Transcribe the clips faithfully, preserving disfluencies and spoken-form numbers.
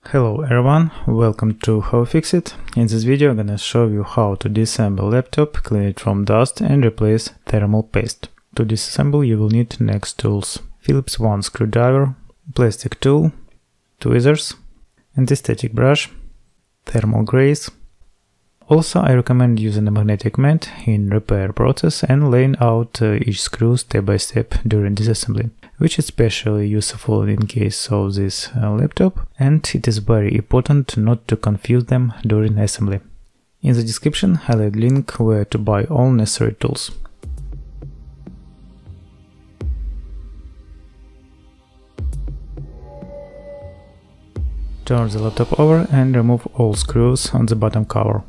Hello everyone, welcome to HowFixIT. In this video I'm gonna show you how to disassemble laptop, clean it from dust and replace thermal paste. To disassemble you will need next tools: Phillips one screwdriver, plastic tool, tweezers, anti-static brush, thermal grease. Also I recommend using a magnetic mat in repair process and laying out uh, each screw step by step during disassembly, which is especially useful in case of this uh, laptop, and it is very important not to confuse them during assembly. In the description I'll add link where to buy all necessary tools. Turn the laptop over and remove all screws on the bottom cover.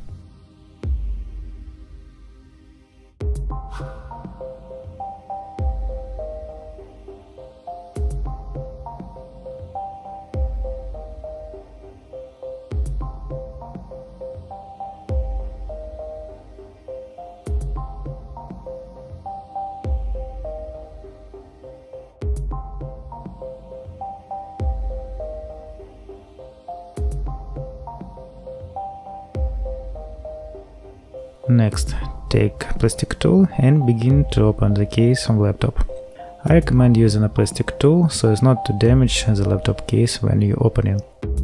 Next, take plastic tool and begin to open the case of laptop. I recommend using a plastic tool so as not to damage the laptop case when you open it.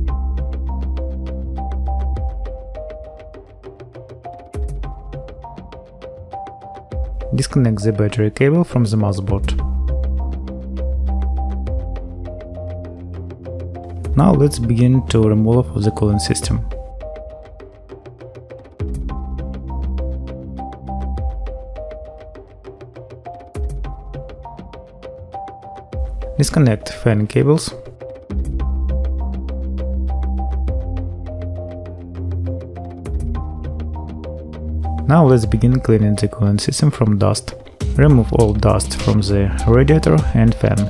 Disconnect the battery cable from the motherboard. Now let's begin to remove the cooling system. Disconnect fan cables. Now let's begin cleaning the cooling system from dust. Remove all dust from the radiator and fan.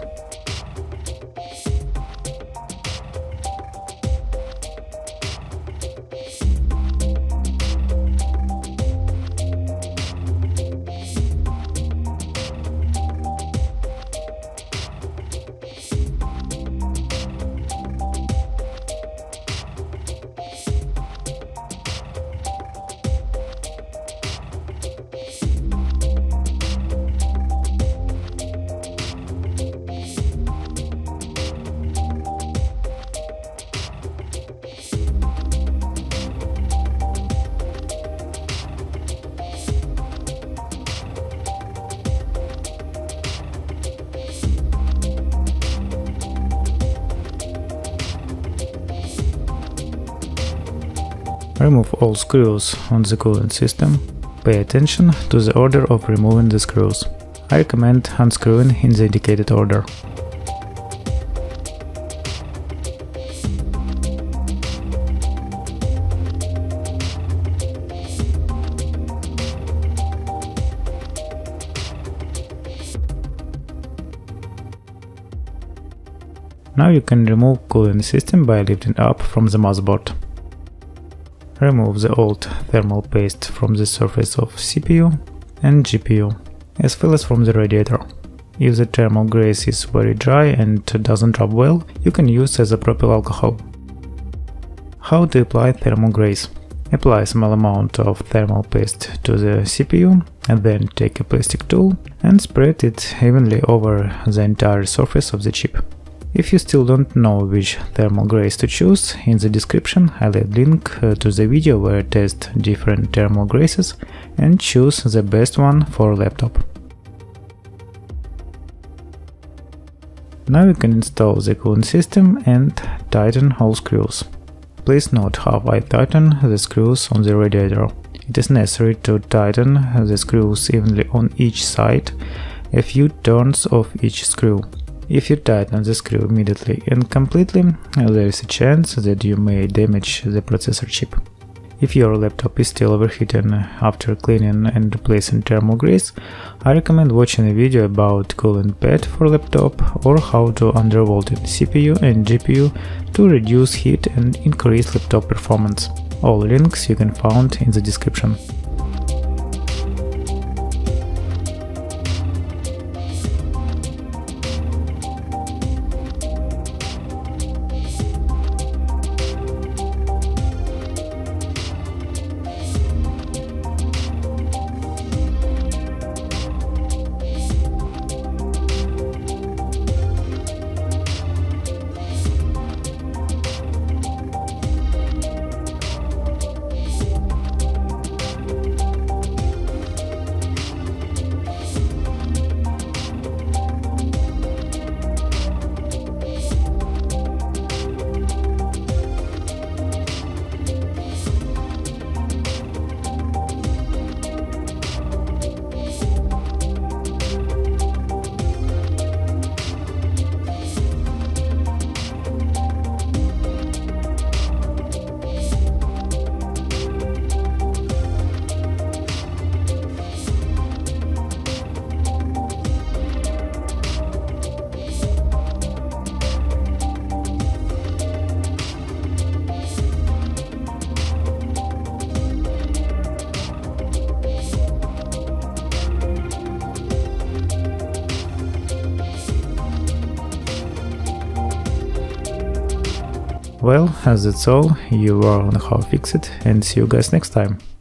Remove all screws on the cooling system. Pay attention to the order of removing the screws. I recommend unscrewing in the indicated order. Now you can remove cooling system by lifting up from the motherboard. Remove the old thermal paste from the surface of C P U and G P U, as well as from the radiator. If the thermal grease is very dry and doesn't drop well, you can use isopropyl alcohol. How to apply thermal grease? Apply a small amount of thermal paste to the C P U and then take a plastic tool and spread it evenly over the entire surface of the chip. If you still don't know which thermal grease to choose, in the description I'll add link uh, to the video where I test different thermal greases and choose the best one for laptop. Now you can install the cooling system and tighten all screws. Please note how I tighten the screws on the radiator. It is necessary to tighten the screws evenly on each side, a few turns of each screw. If you tighten the screw immediately and completely, there is a chance that you may damage the processor chip. If your laptop is still overheating after cleaning and replacing thermal grease, I recommend watching a video about cooling pad for laptop or how to undervoltage C P U and G P U to reduce heat and increase laptop performance. All links you can find in the description. Well, as that's all, you are on HowFixIT, and see you guys next time.